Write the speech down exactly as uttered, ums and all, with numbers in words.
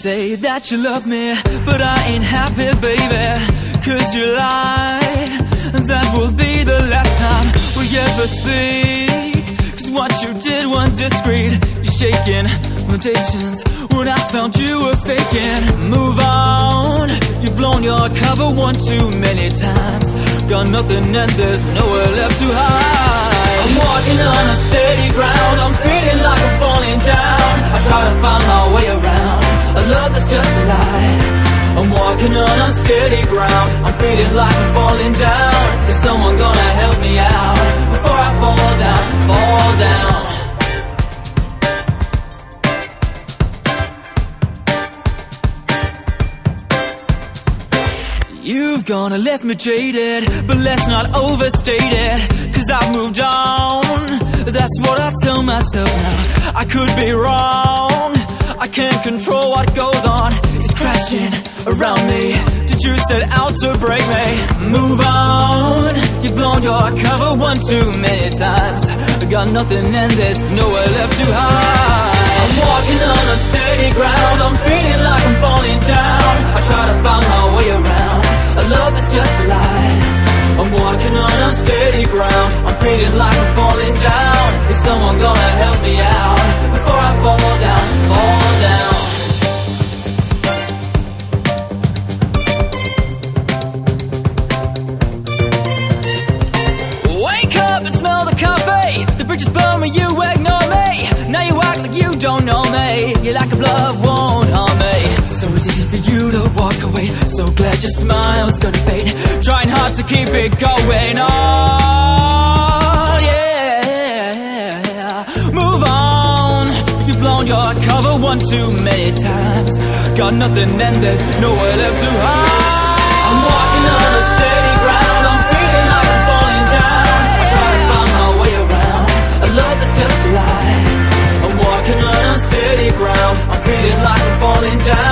say that you love me, but I ain't happy, baby, cause you lie. That will be the last time we ever speak, cause what you did wasn't discreet. You're shaking foundations when I found you were faking. Move on, you've blown your cover one too many times. Got nothing and there's nowhere left to hide. I'm walking on unsteady ground, I'm feeling like I'm falling down. I try to find my way around a love that's just a lie. I'm walking on unsteady ground, I'm feeling like I'm falling down. Is someone gonna help me out before I fall down, fall down? You've gonna left me jaded, but let's not overstate it, cause I've moved on. That's what I tell myself now. I could be wrong, I can't control what goes on. It's crashing around me. Did you set out to break me? Move on, you've blown your cover one too many times. I got nothing and there's nowhere left to hide. I'm walking on unsteady ground, I'm feeling like I'm falling down. I try to find my way around a love that's just a lie. I'm walking on unsteady ground, I'm feeling like I'm falling down. Is someone gonna help me out before I fall down, fall down? Wake up and smell the coffee. The bridges burn when you ignore me. Now you act like you don't know me. Your lack of love won't harm me. So it's easy for you to walk away. So glad your smile's gonna fade. Trying hard to keep it going on, yeah. Move on, you've blown your cover one too many times. Got nothing and there's nowhere left to hide. I'm walking on a steady ground, I'm feeling like I'm falling down. I try to find my way around a love that's just a lie. I'm walking on unsteady ground, I'm feeling like I'm falling down.